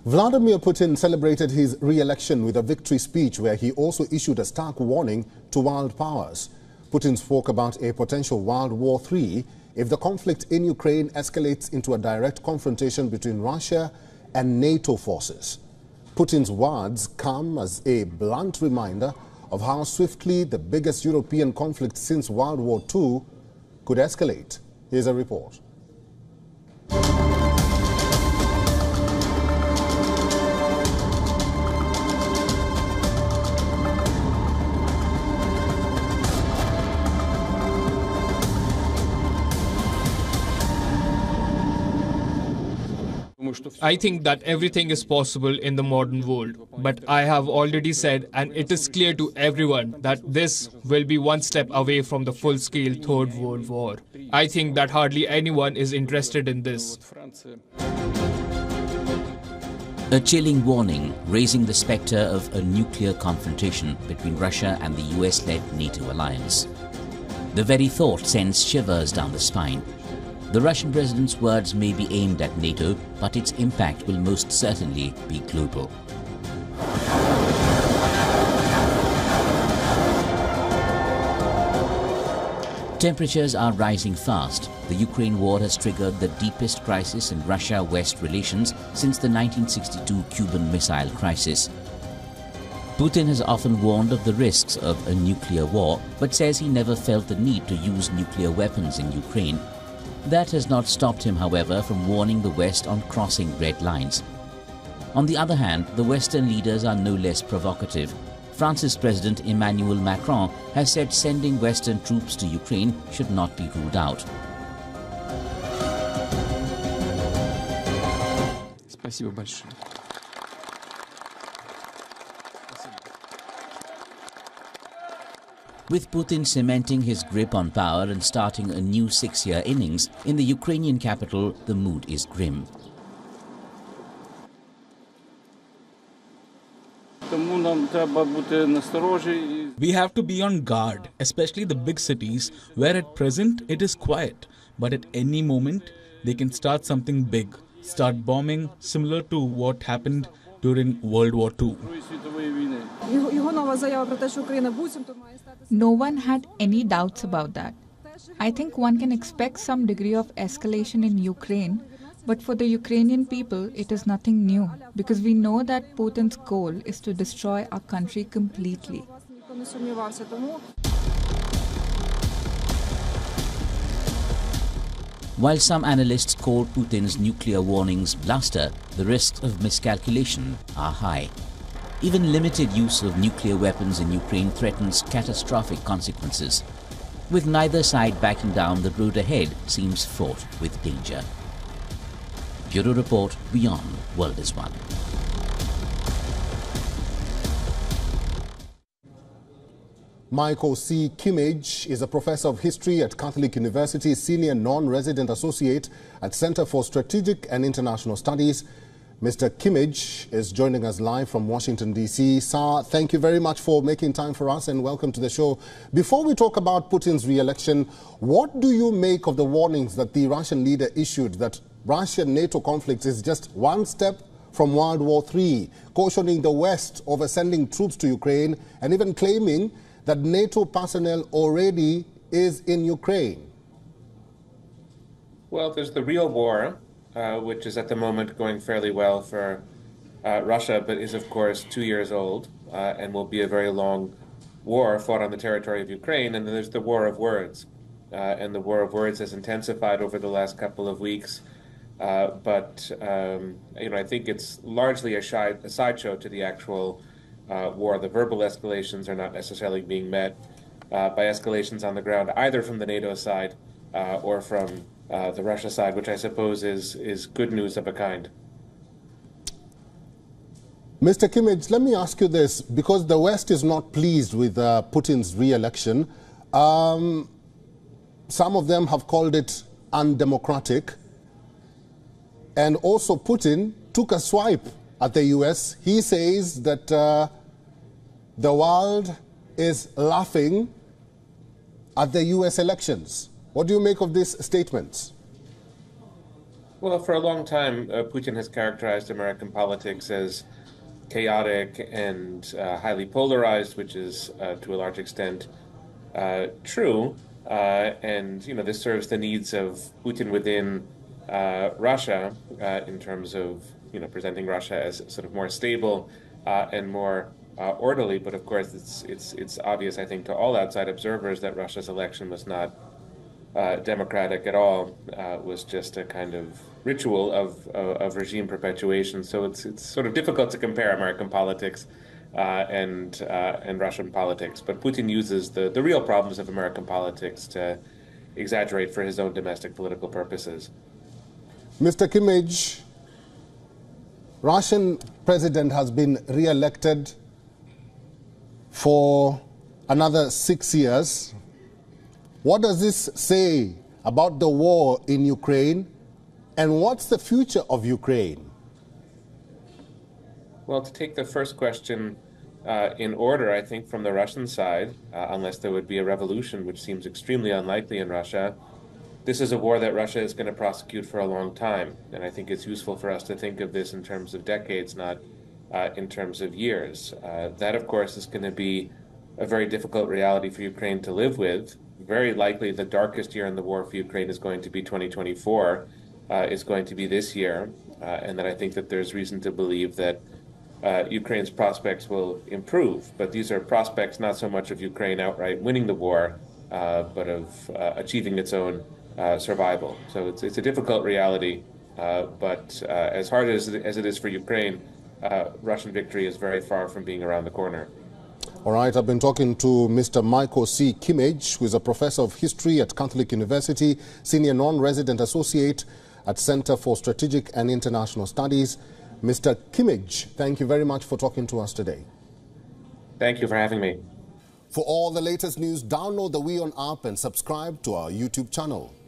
Vladimir Putin celebrated his re-election with a victory speech where he also issued a stark warning to world powers. Putin spoke about a potential World War III if the conflict in Ukraine escalates into a direct confrontation between Russia and NATO forces. Putin's words come as a blunt reminder of how swiftly the biggest European conflict since World War II could escalate. Here's a report. I think that everything is possible in the modern world. But I have already said, and it is clear to everyone, that this will be one step away from the full-scale Third World War. I think that hardly anyone is interested in this. A chilling warning raising the spectre of a nuclear confrontation between Russia and the US-led NATO alliance. The very thought sends shivers down the spine. The Russian president's words may be aimed at NATO, but its impact will most certainly be global. Temperatures are rising fast. The Ukraine war has triggered the deepest crisis in Russia-West relations since the 1962 Cuban Missile Crisis. Putin has often warned of the risks of a nuclear war, but says he never felt the need to use nuclear weapons in Ukraine. That has not stopped him, however, from warning the West on crossing red lines. On the other hand, the Western leaders are no less provocative. France's President Emmanuel Macron has said sending Western troops to Ukraine should not be ruled out. Спасибо большое. With Putin cementing his grip on power and starting a new six-year innings, in the Ukrainian capital, the mood is grim. We have to be on guard, especially the big cities, where at present it is quiet. But at any moment, they can start something big, start bombing, similar to what happened during World War II. No one had any doubts about that. I think one can expect some degree of escalation in Ukraine, but for the Ukrainian people, it is nothing new, because we know that Putin's goal is to destroy our country completely. While some analysts call Putin's nuclear warnings bluster, the risks of miscalculation are high. Even limited use of nuclear weapons in Ukraine threatens catastrophic consequences. With neither side backing down, the road ahead seems fraught with danger. Bureau Report, Beyond World is One. Michael C. Kimmage is a professor of history at Catholic University, senior non-resident associate at Center for Strategic and International Studies. Mr. Kimmage is joining us live from Washington, D.C. Sir, thank you very much for making time for us and welcome to the show. Before we talk about Putin's re-election, what do you make of the warnings that the Russian leader issued that Russia-NATO conflict is just one step from World War III, cautioning the West over sending troops to Ukraine and even claiming that NATO personnel already is in Ukraine? Well, there's the real war, which is at the moment going fairly well for Russia, but is of course 2 years old and will be a very long war fought on the territory of Ukraine. And then there's the war of words. And the war of words has intensified over the last couple of weeks. But I think it's largely a sideshow to the actual war. The verbal escalations are not necessarily being met by escalations on the ground, either from the NATO side or from the Russia side, which I suppose is good news of a kind. Mr. Kimmage, let me ask you this, because the West is not pleased with Putin's re-election. Some of them have called it undemocratic. And also Putin took a swipe at the US. He says that the world is laughing at the US elections. What do you make of these statements? Well, for a long time, Putin has characterized American politics as chaotic and highly polarized, which is to a large extent true. And you know, this serves the needs of Putin within Russia in terms of presenting Russia as sort of more stable and more orderly. But of course, it's obvious, I think, to all outside observers that Russia's election was not democratic at all. Was just a kind of ritual of regime perpetuation. So it's sort of difficult to compare American politics and Russian politics. But Putin uses the real problems of American politics to exaggerate for his own domestic political purposes. Mr. Kimmage, Russian president has been re-elected for another 6 years. What does this say about the war in Ukraine, and what's the future of Ukraine? Well, to take the first question in order, I think from the Russian side, unless there would be a revolution, which seems extremely unlikely in Russia, this is a war that Russia is going to prosecute for a long time. And I think it's useful for us to think of this in terms of decades, not in terms of years. That, of course, is going to be a very difficult reality for Ukraine to live with. Very likely the darkest year in the war for Ukraine is going to be 2024, is going to be this year. And that I think that there's reason to believe that Ukraine's prospects will improve. But these are prospects not so much of Ukraine outright winning the war, but of achieving its own survival. So it's a difficult reality, but as hard as it is for Ukraine, Russian victory is very far from being around the corner. All right, I've been talking to Mr. Michael C. Kimmage, who is a professor of history at Catholic University, senior non-resident associate at Center for Strategic and International Studies. Mr. Kimmage, thank you very much for talking to us today. Thank you for having me. For all the latest news, download the WION app and subscribe to our YouTube channel.